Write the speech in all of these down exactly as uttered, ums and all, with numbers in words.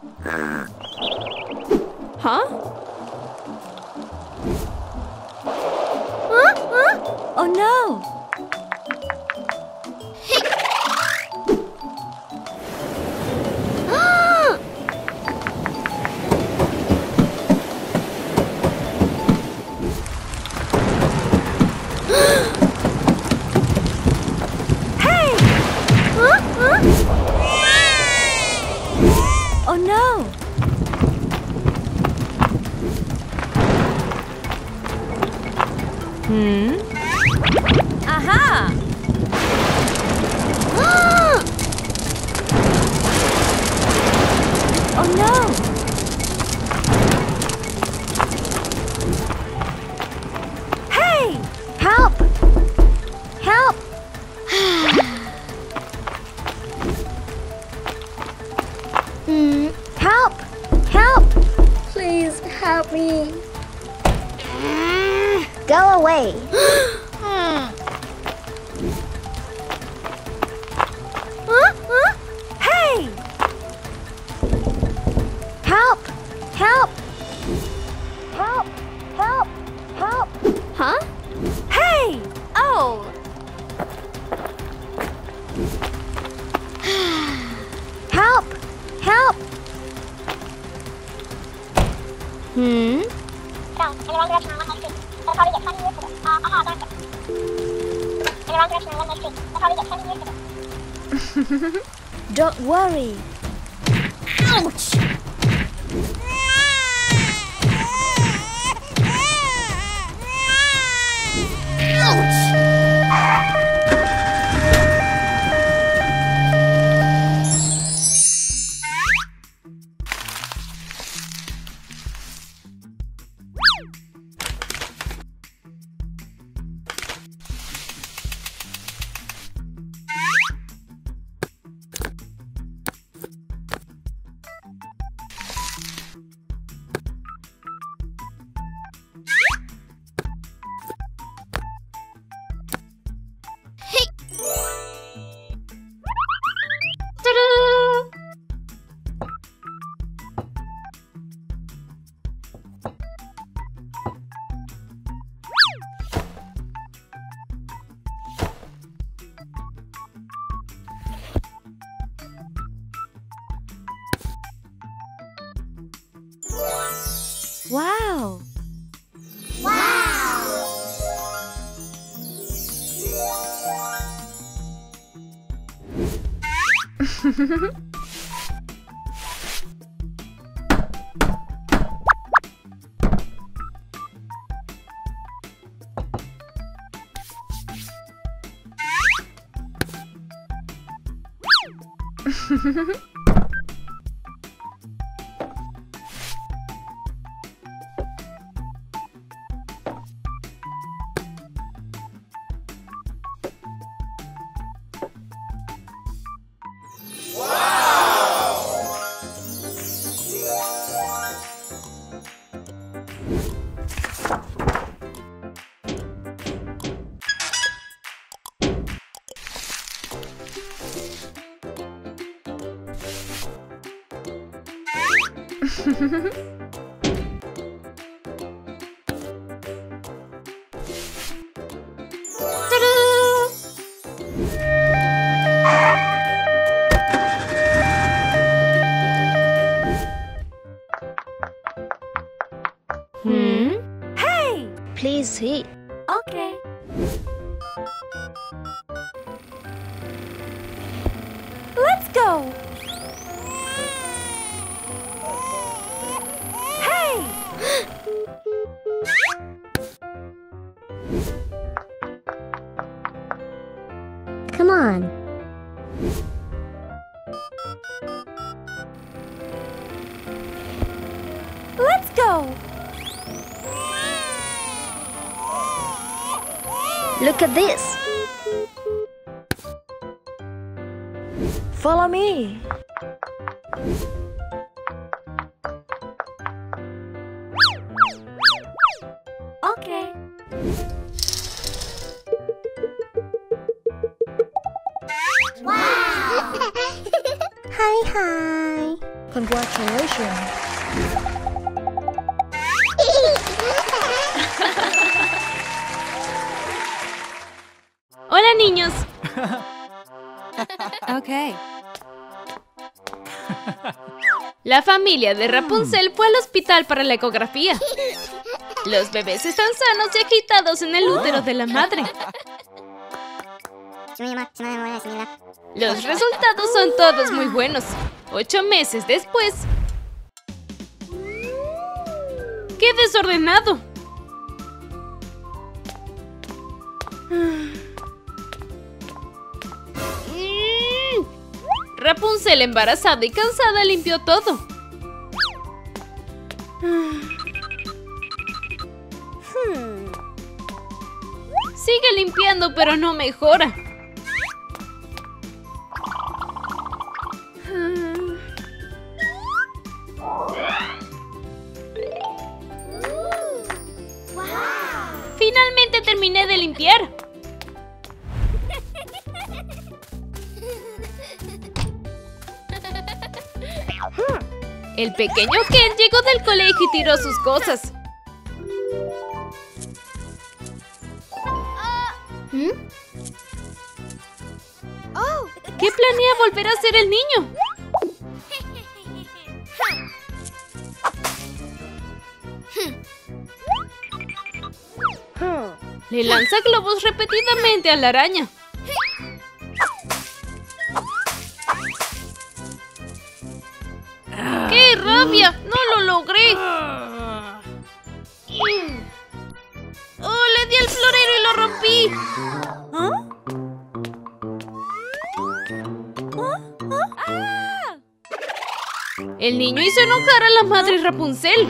Huh? Huh? Huh? Oh no! Oh no! Hmm? Aha! Oh no! Hey! Help! Help! Hmm. Help! Help! Please help me. Go away. Huh? Huh? Hey! Help! Help! Help! Help! Help! Huh? Hey! Oh! Help! Help! Hmm? Don't worry. Ouch! Wow! Hmm? Hey! Please hit. Okay. Let's go! Hey! Come on. Let's go! Look at this. Follow me. Okay. Hi, hi. Congratulations. Hola, niños. Okay. La familia de Rapunzel fue al hospital para la ecografía. Los bebés están sanos y agitados en el útero de la madre. Los resultados son todos muy buenos. Ocho meses después... ¡Qué desordenado! Rapunzel, embarazada y cansada, limpió todo. Sigue limpiando, pero no mejora. Finalmente terminé de limpiar. El pequeño Ken llegó del colegio y tiró sus cosas. ¿Mm? ¿Qué planea volver a ser el niño? Le lanza globos repetidamente a la araña. ¡Qué rabia! ¡No lo logré! ¡Oh, le di al florero y lo rompí! El niño hizo enojar a la madre Rapunzel.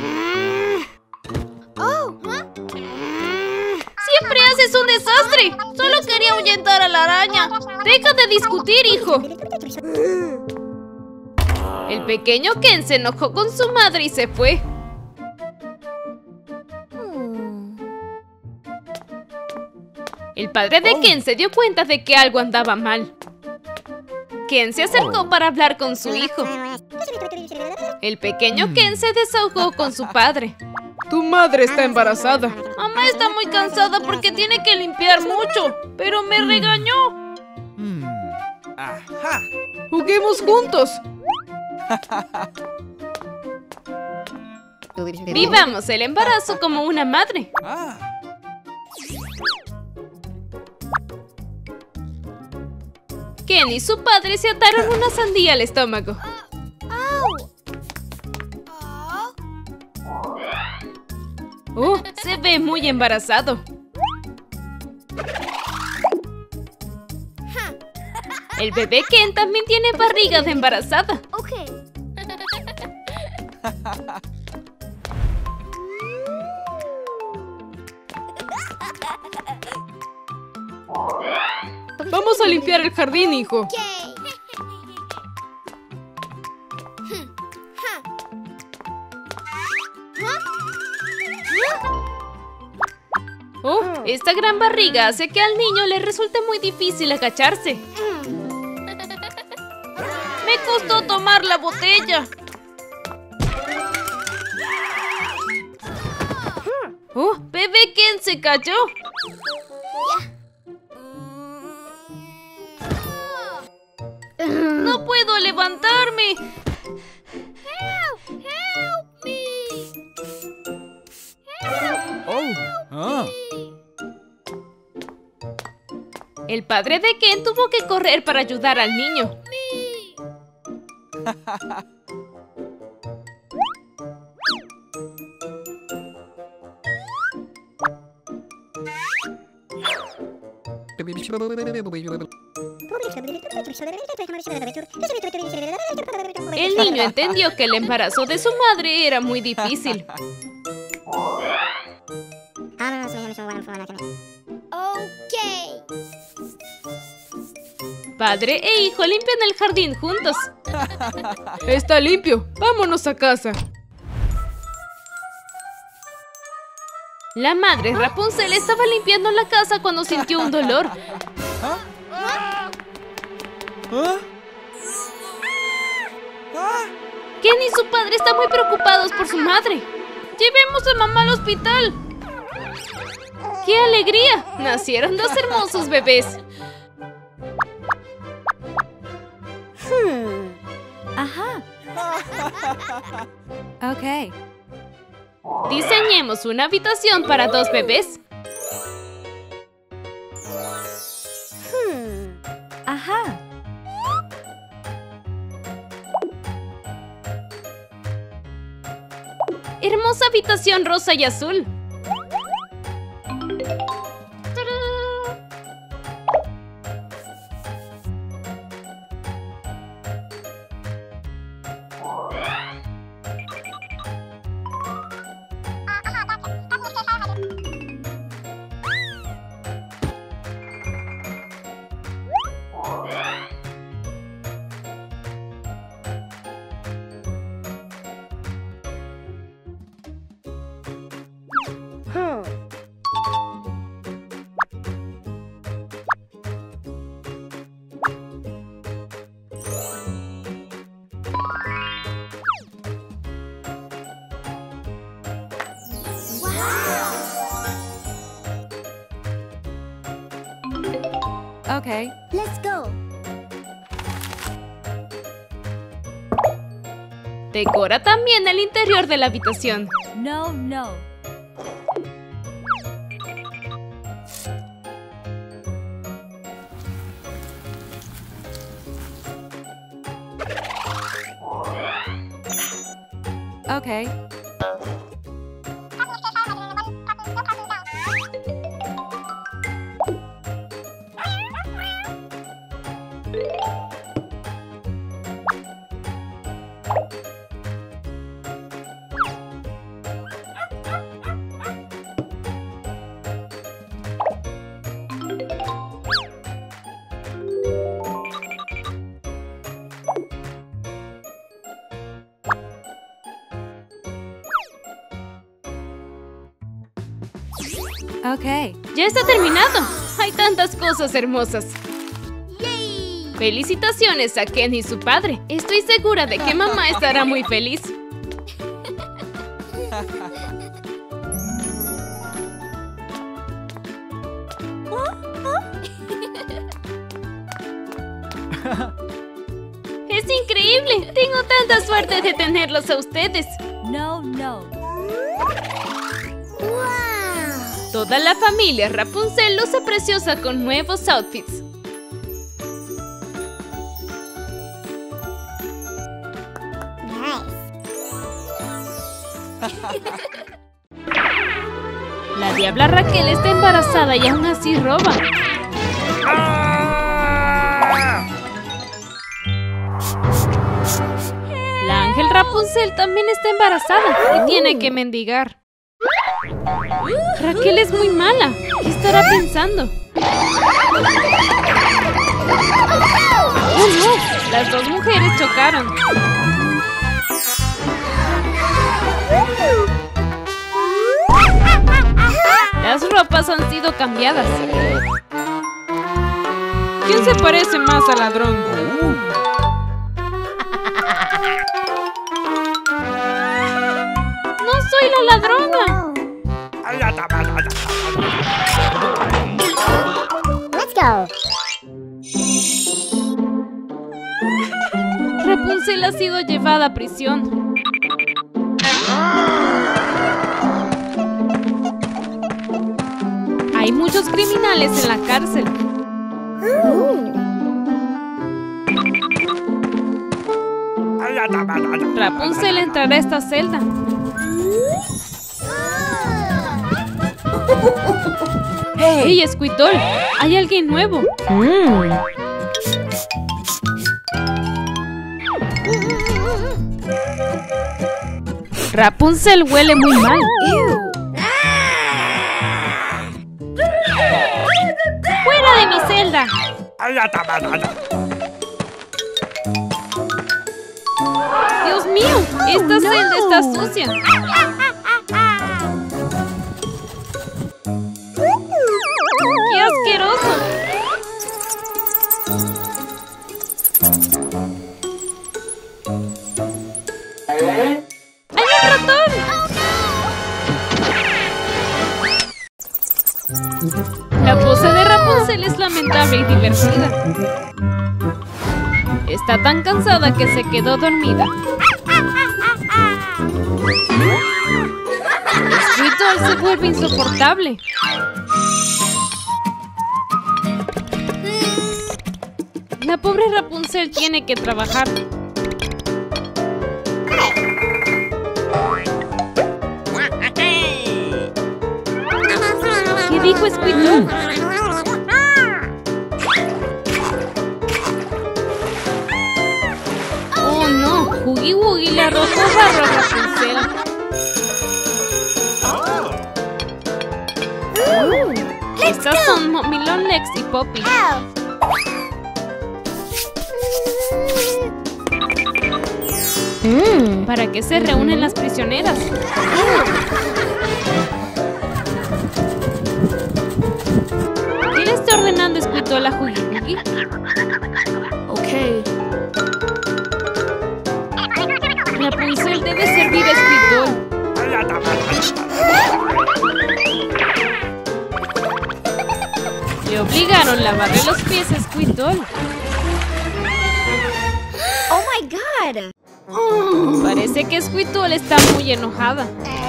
¡Siempre haces un desastre! ¡Solo quería ahuyentar a la araña! ¡Deja de discutir, hijo! El pequeño Ken se enojó con su madre y se fue. El padre de Ken se dio cuenta de que algo andaba mal. Ken se acercó para hablar con su hijo. El pequeño Ken se desahogó con su padre. Tu madre está embarazada. Mamá está muy cansada porque tiene que limpiar mucho, pero me regañó. Juguemos juntos. Vivamos el embarazo como una madre. Ken y su padre se ataron una sandía al estómago. ¡Oh! Se ve muy embarazado. El bebé Ken también tiene barriga de embarazada. Okay. Vamos a limpiar el jardín, hijo. Oh, esta gran barriga hace que al niño le resulte muy difícil agacharse. Me costó tomar la botella. Oh, bebé Ken se cayó. No puedo levantarme. Help! Help me! Oh. El padre de Ken tuvo que correr para ayudar al niño. El niño entendió que el embarazo de su madre era muy difícil. Okay. Padre e hijo limpian el jardín juntos. Está limpio. Vámonos a casa. La madre Rapunzel estaba limpiando la casa cuando sintió un dolor. ¿Ah? ¿Ah? ¿Ah? Ken y su padre están muy preocupados por su madre. ¡Llevemos a mamá al hospital! ¡Qué alegría! Nacieron dos hermosos bebés. Hmm. Ajá. Ok. Diseñemos una habitación para dos bebés. Hmm. Ajá. Hermosa habitación rosa y azul. Okay. Let's go. Decora también el interior de la habitación. No, no. Okay. Ok. ¡Ya está terminado! ¡Hay tantas cosas hermosas! ¡Felicitaciones a Ken y su padre! Estoy segura de que mamá estará muy feliz. ¡Es increíble! Tengo tanta suerte de tenerlos a ustedes. No, no. Toda la familia Rapunzel luce preciosa con nuevos outfits. La diabla Raquel está embarazada y aún así roba. La ángel Rapunzel también está embarazada y tiene que mendigar. Raquel es muy mala. ¿Qué estará pensando? ¡Oh, no! Las dos mujeres chocaron. Las ropas han sido cambiadas. ¿Quién se parece más al ladrón? ¡No soy la ladrona! Let's go. Rapunzel ha sido llevada a prisión. Hay muchos criminales en la cárcel. Rapunzel entrará a esta celda. ¡Hey, Squirtle! ¡Hay alguien nuevo! Mm. Rapunzel huele muy mal. ¡Fuera de mi celda! ¡Dios mío! ¡Esta celda está sucia! ¡Qué asqueroso! divertida. Está tan cansada que se quedó dormida. Squirtle se vuelve insoportable. La pobre Rapunzel tiene que trabajar. ¿Qué dijo Squirtle? Oh no, Huggy Wuggy le arrojó barro a Rapunzel. Estas son Mommy Longlegs y Poppy. Mm. ¿Para qué se reúnen las prisioneras? ¿Qué le está ordenando Squirtle a Huggy Wuggy? Okay. Rapunzel debe servir a Squirtle. Le obligaron a lavarle los pies a Squirtle. Oh my god! Parece que Squirtle está muy enojada.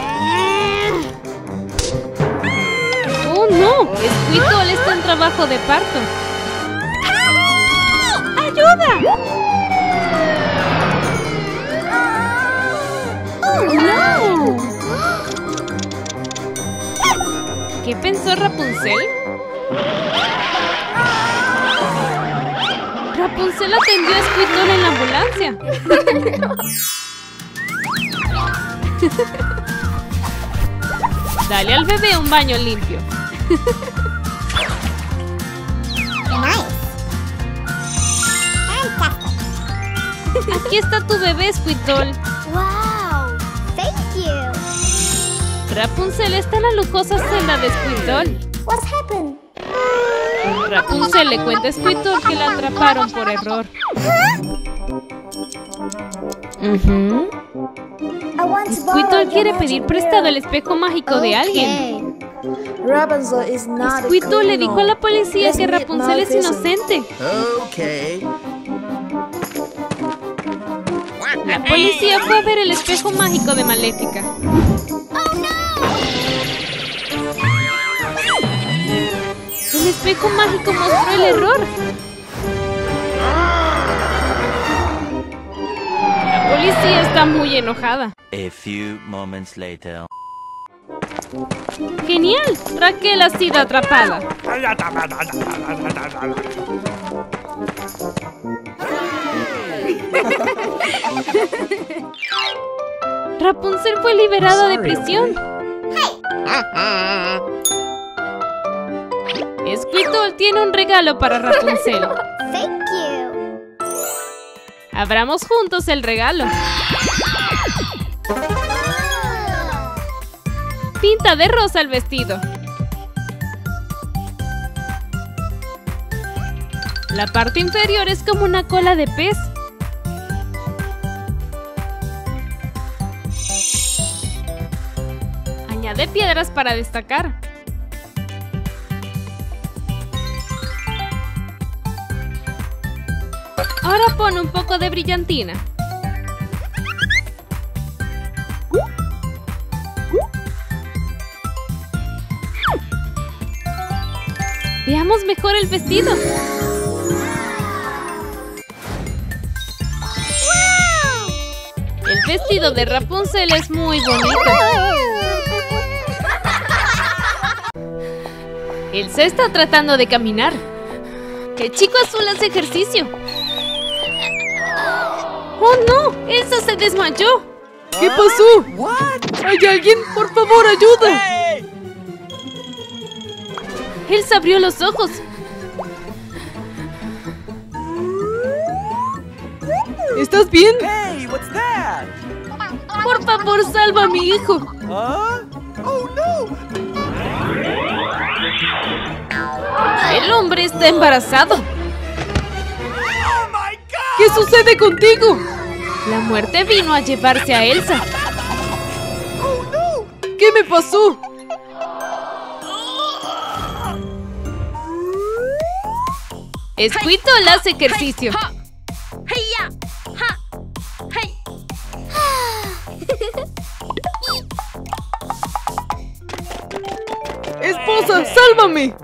¡Oh no! Squirtle está en trabajo de parto. ¡Ayuda! Oh no! ¿Qué pensó Rapunzel? Rapunzel atendió a Squirtle en la ambulancia. Dale al bebé un baño limpio. Nice! Fantastic! Aquí está tu bebé, Squirtle. Wow! Thank you! Rapunzel está en la lujosa celda de Squirtle. What's happened? Rapunzel le cuenta a Squirtle que la atraparon por error. Mhm. I want to borrow Squirtle your quiere magic pedir prestado el mirror. espejo mágico de alguien. Okay. Rapunzel is not a Squirtle le dijo a la criminal. policía Let's que meet Rapunzel es Maleficent. inocente. Okay. La policía fue a ver el espejo mágico de Maléfica. El espejo mágico mostró el error. La policía está muy enojada. A few moments later. ¡Genial! Raquel ha sido atrapada. Rapunzel fue liberada de prisión. Squirtle tiene un regalo para Rapunzel. Thank you! Abramos juntos el regalo. Pinta de rosa el vestido. La parte inferior es como una cola de pez. Añade piedras para destacar. Ahora pon un poco de brillantina. Veamos mejor el vestido. El vestido de Rapunzel es muy bonito. Elsa está tratando de caminar. El chico azul hace ejercicio. ¡Oh no! ¡Elsa se desmayó! ¿Qué pasó? What? ¿Hay alguien? ¡Por favor, ayuda! Hey! Elsa abrió los ojos. ¿Estás bien? Hey, what's that? Por favor, salva a mi hijo. Huh? Oh no! El hombre está embarazado. Oh my god! ¿Qué sucede contigo? La muerte vino a llevarse a Elsa. Oh no! ¿Qué me pasó? Squirtle hace ejercicio. Esposa, sálvame.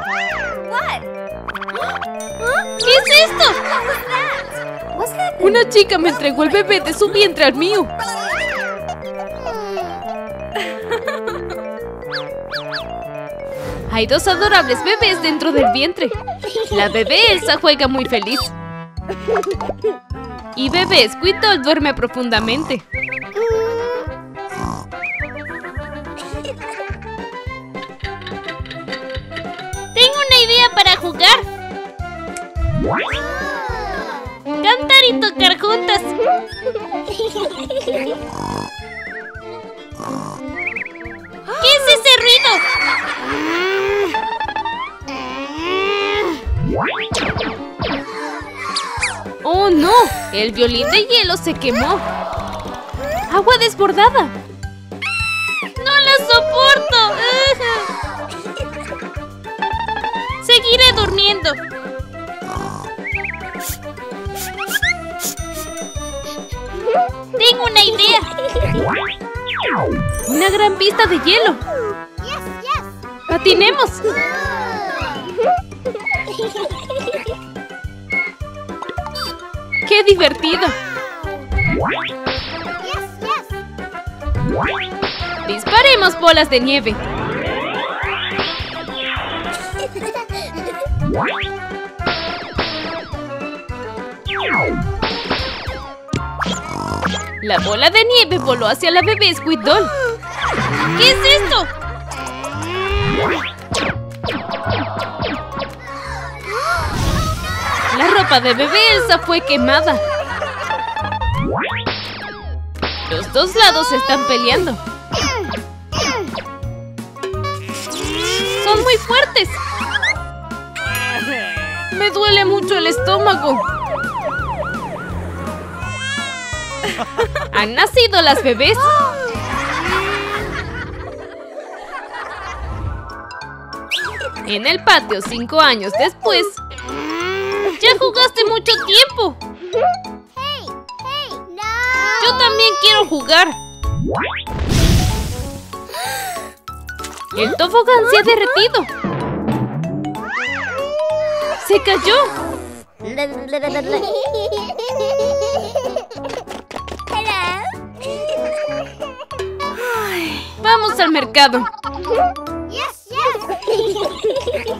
¿Qué es esto? What's happening? Una chica me entregó el bebé de su vientre al mío. Hay dos adorables bebés dentro del vientre. La bebé Elsa juega muy feliz. Y bebé Squirtle duerme profundamente. Tengo una idea para jugar. Cantar y tocar juntas. ¿Qué es ese ruido? ¡Oh, no! El violín de hielo se quemó. ¡Agua desbordada! ¡No la soporto! Seguiré durmiendo. Tengo una idea. Una gran pista de hielo. Yes, yes. ¡Patinemos! ¡Qué divertido! Yes, yes. Disparemos bolas de nieve. La bola de nieve voló hacia la bebé Squirtle. ¿Qué es esto? La ropa de bebé Elsa fue quemada. Los dos lados están peleando. Son muy fuertes. Me duele mucho el estómago. ¿Han nacido las bebés? En el patio, cinco años después. ¡Ya jugaste mucho tiempo! Hey, hey, no. ¡Yo también quiero jugar! ¡El tobogán se ha derretido! ¡Se cayó! Hello. ¡Vamos al mercado! Yes, yes.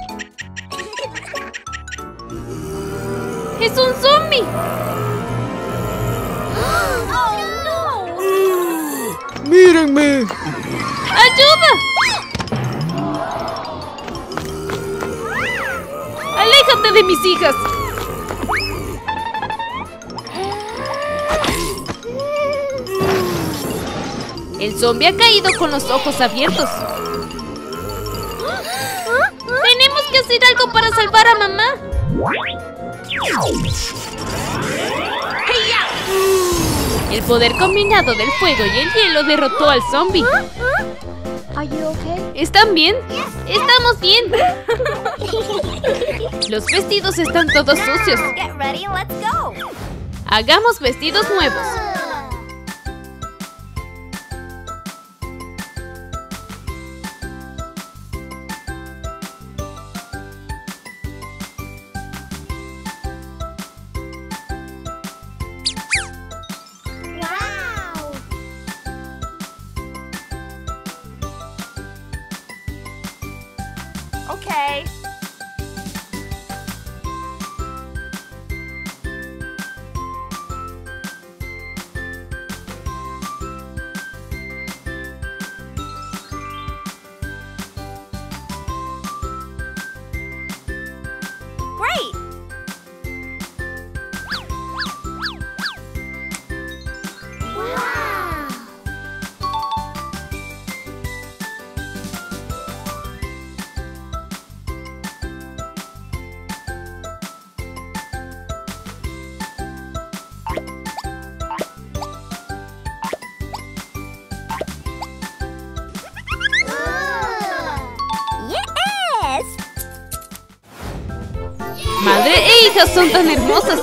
¡Es un zombie! Oh no. Mírenme. ¡Ayuda! ¡Aléjate de mis hijas! El zombie ha caído con los ojos abiertos. ¡Tenemos que hacer algo para salvar a mamá! El poder combinado del fuego y el hielo derrotó al zombie. Are you okay? ¿Están bien? ¡Estamos bien! Los vestidos están todos sucios. Get ready and let's go. Hagamos vestidos nuevos. Wow. Okay. Great! Wow. hijas son tan hermosas.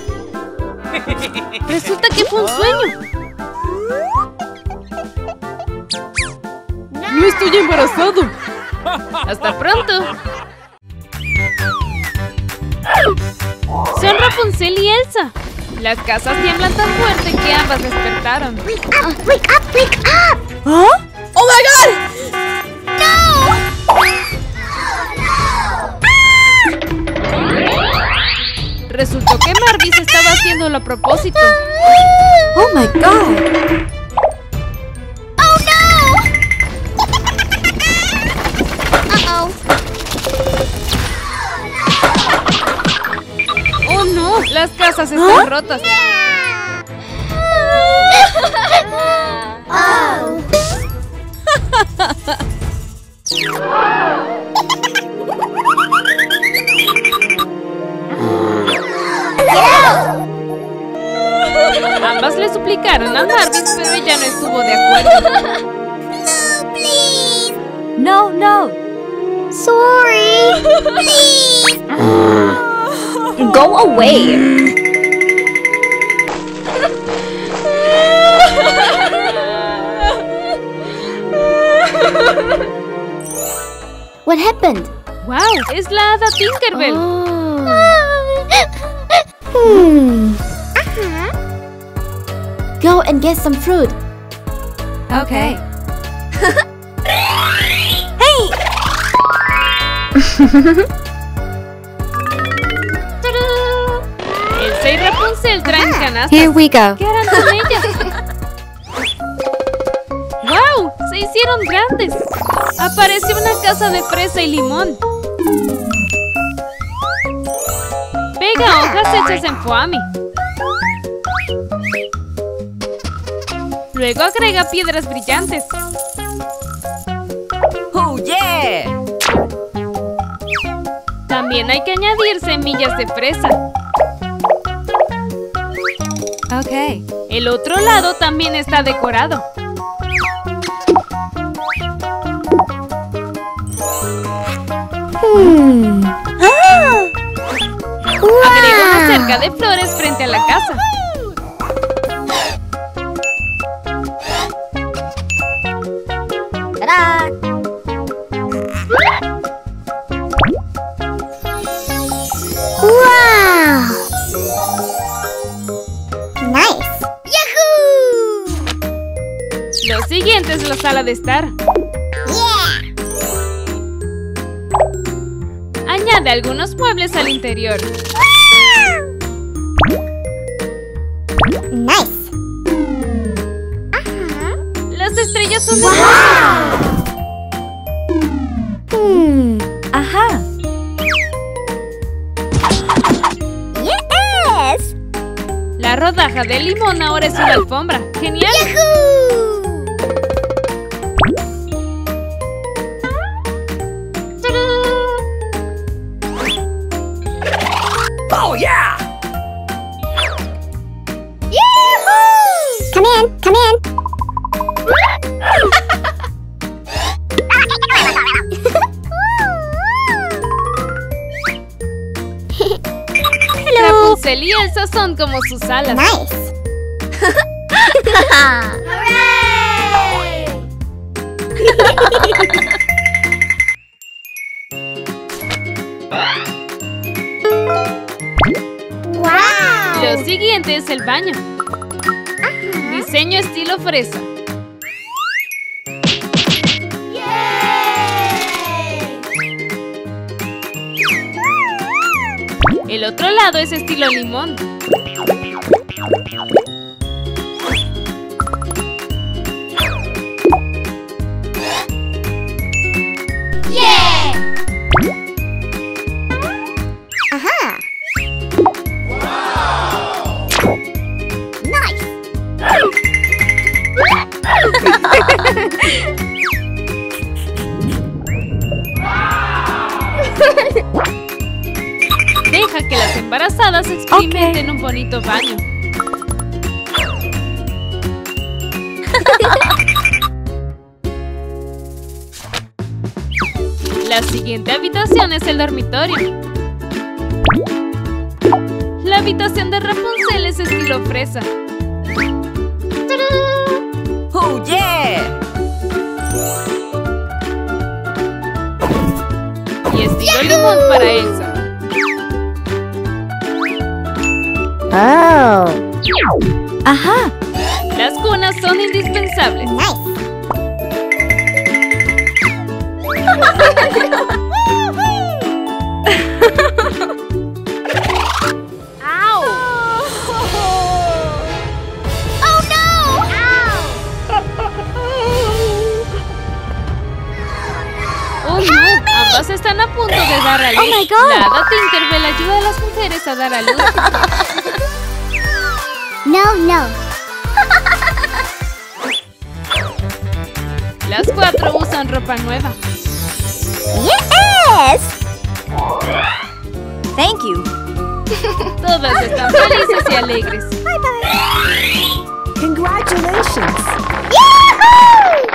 Resulta que fue un sueño. No estoy embarazado. Hasta pronto. Son Rapunzel y Elsa. Las casas tiemblan tan fuerte que ambas despertaron. Wake up! Wake up! Wake up! ¿Ah? ¡Oh, my God! Resultó que Marvis estaba haciéndolo a propósito. Oh my God. Oh no! Uh-oh. ¡Oh no! Las casas están rotas. Oh. Ambas le suplicaron a Marvis, pero ella no estuvo de acuerdo. No, please. No, no. Sorry. Please. Go away. What happened? ¡Wow! ¡Es la hada Tinkerbell! Hmm. Uh-huh. Go and get some fruit. Okay. Elsa y Rapunzel traen canastas. Here we go. ¿Qué harán con ellas? ¡Wow! ¡Se hicieron grandes! Apareció una casa de fresa y limón. Pega hojas hechas en foamy. Luego agrega piedras brillantes. Oh yeah. También hay que añadir semillas de fresa. Okay. El otro lado también está decorado. Hmm. Agrega una cerca de flores frente a la casa. Ta-da! Wow! Nice! Yahoo! Lo siguiente es la sala de estar. Yeah! Añade algunos muebles al interior. Nice! Uh-huh. Las estrellas son de Wow! Hmm. Ajá. Yes! La rodaja de limón ahora es una alfombra. ¡Genial! Yahoo! Oh, yeah! Yahoo! Come in, come in. Hello. Rapunzel y Elsa son como sus alas. Nice. Hooray! Wow. Lo siguiente es el baño. Diseño estilo fresa. El otro lado es estilo limón. Ajá. Nice. Deja que las embarazadas experimenten un bonito baño. La siguiente habitación es el dormitorio. La habitación de Rapunzel es estilo fresa. Oh, yeah. Y estilo limón para Elsa. Oh. Ajá. Las cunas son indispensables. Nice. ¡Au! Oh no! ¡Oh no! Ambas están a punto de dar a luz. Oh my God. La hada Tinkerbell ayuda a las mujeres a dar a luz. No, no. Las cuatro usan ropa nueva. Yes! Thank you. Todas están felices y alegres. Congratulations.